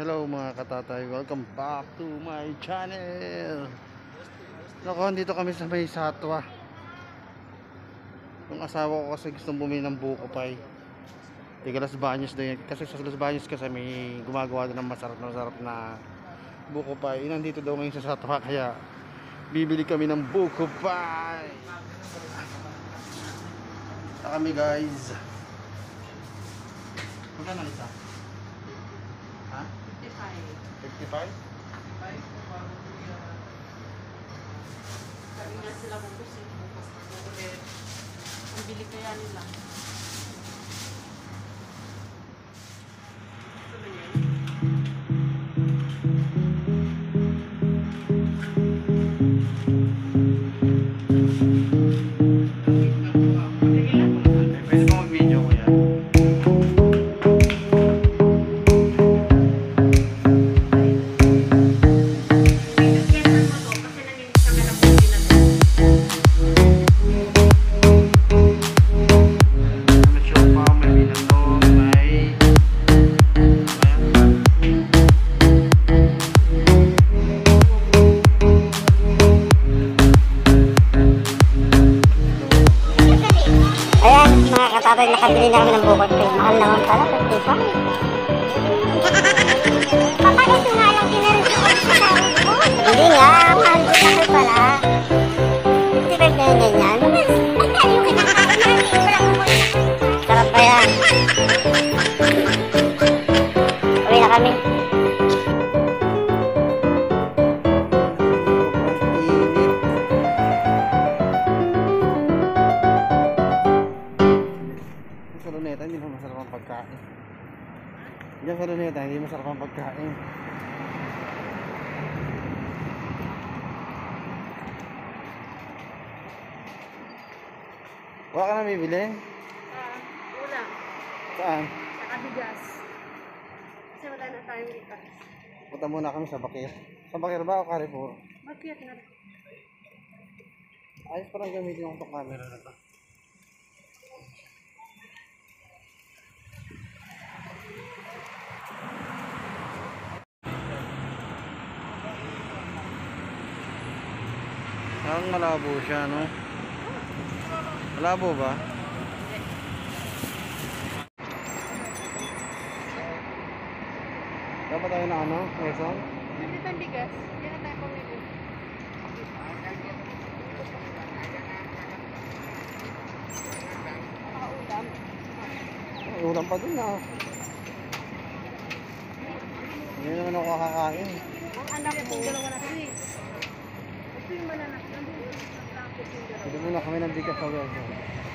Hello mga katatay, welcome back to my channel. Nako, dito kami sa may Satwa. Yung asawa ko kasi gustong bumili ng buko pie. Tiga Las Bañas din. Kasi sa Las Bañas kasi may gumagawa din ng masarap na buko pie. Nandito daw ngayon sa Satwa, kaya bibili kami ng buko pie. Ito kami guys. Magkano isa? Ha? 55? Sabi nga sila kung gusto bukas ulit. Ang bili kaya nila. Ito na yan. Pwede mo mag-video ko yan. Kapag nakabili na kami ng bukod pay, mahal naman pala, 55. Papa, ito nga lang kinarito ko sa tawag ko. Hindi nga, mahal ko na pala. 55 na yung ganyan. Ay, tayo yung kinakain natin. Wala mo ko yung sarap ba yan? Uwi na kami. Hindi mo masarap ang pagkain. Diyan sa luneta, hindi masarap ang pagkain. Wala ka na bibili? Ulam. Saan? Saka bigas. Kasi wala na tayong bigas. Punta muna kami sa Bakir. Sa Bakir ba o Carrefour? Bakit na? Ayos parang gamitin yung itong camera na to. Parang malabo siya, no? Malabo ba? Dapat tayo na ano? Quezon? Bili tayong bigas. Hindi na tayo pumili. Ulam. Ay, ulam pa dun ah. Hindi naman ako kakakain. Ang anak ko, dalawa na bilis. Ito yung malanak. Nandun yung nagtakot yung dalawa. Hindi muna kami ng bigas sa Quezon.